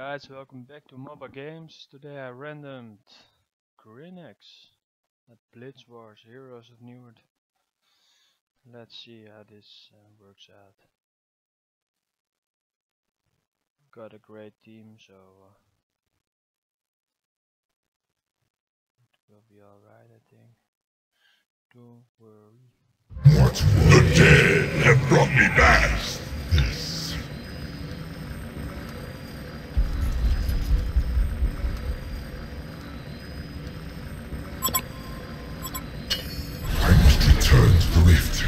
guys, welcome back to MOBA Games. Today I randomed Grinex at Blitzwars Heroes of Newerth. Let's see how this works out. Got a great team, so it will be alright, I think. Don't worry. What? The dead have brought me back! I must return to the rift.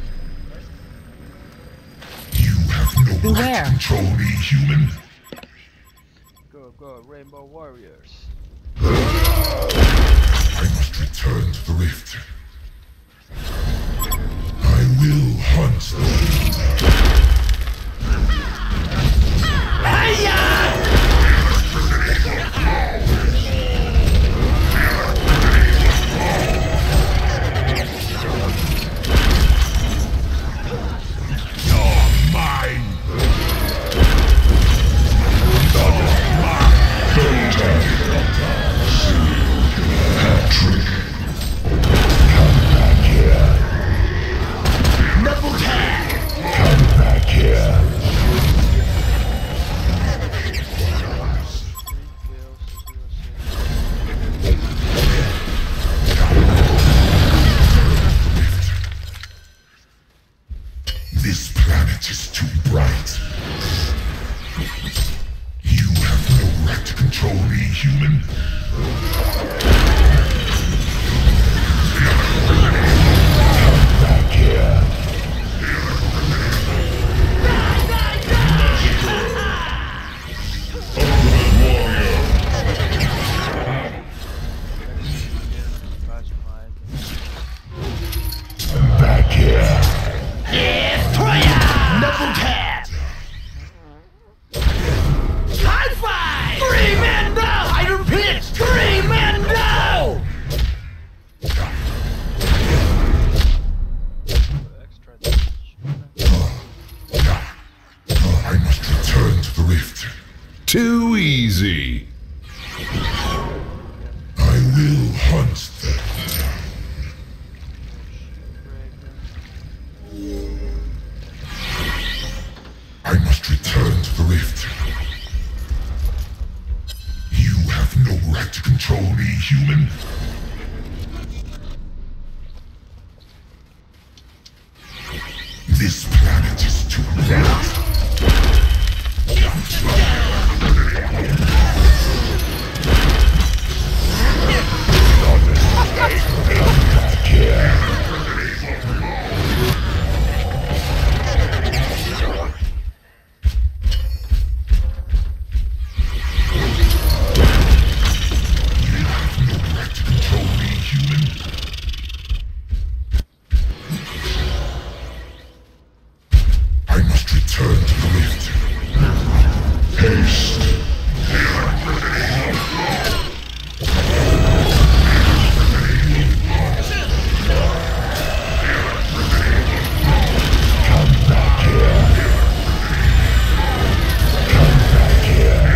You have no right to control me, human. Go, Rainbow Warriors. I must return to the rift. I will hunt them. You're mine! Patrick! Come back here! Double tag! Come back here! This planet is too bright. You have no right to control me, human. Come back here. Come back here. Double tap! High five! Scream no! I repeat, scream no! I must return to the rift. Too easy. I will hunt them. I must return to the rift. You have no right to control me, human. This planet is too bright. Come back here. I must return to the rift. Haste! Come back here. Come back here.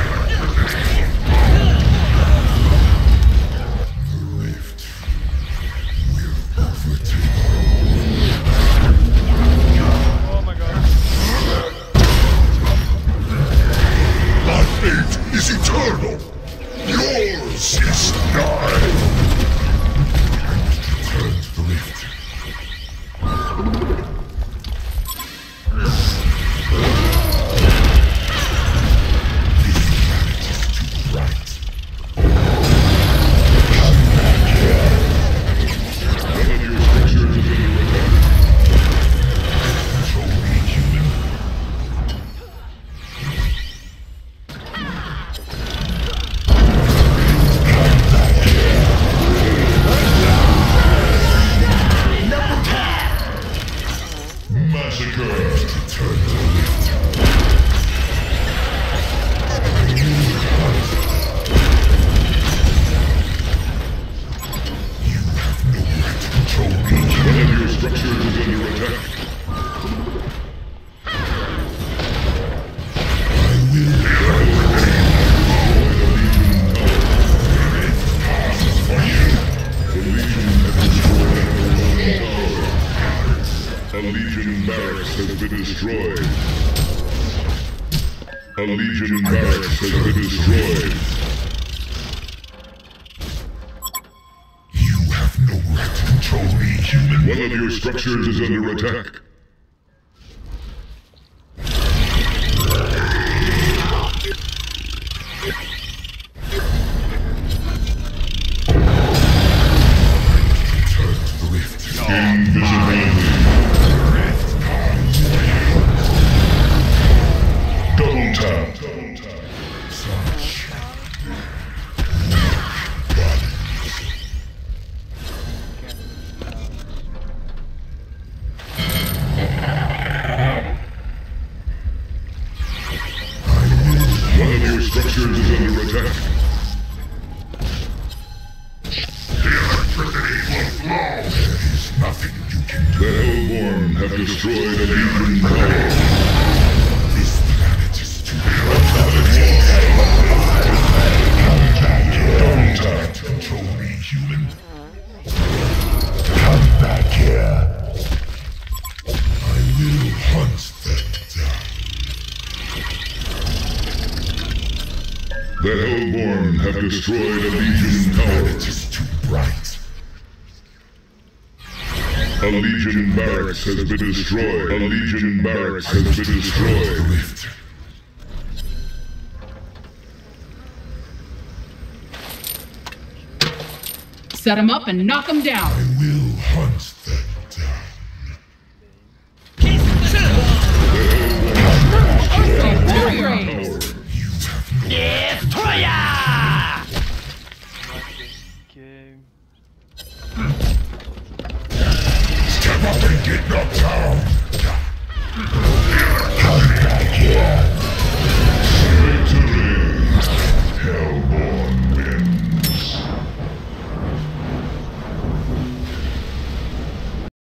The rift will overtake. Oh my god. My fate is eternal. Yours is nigh. I must return to the rift. This planet is too bright. Come back here. Control me, human. A Legion barracks has been destroyed. You have no right to control me, human. One of your structures is under attack. Invisibility. Double tap. One of your structures is under attack. The electricity will flow. There is nothing you can do. The Hellborn have destroyed a Legion tower. This planet is too Don't try to control me, human. Come back here. I will hunt them down. The Hellborn have destroyed a Legion tower. It is too bright. A Legion barracks has been destroyed. A Legion barracks has been destroyed. Set them up and knock them down. I will hunt them down. Step up and get knocked down.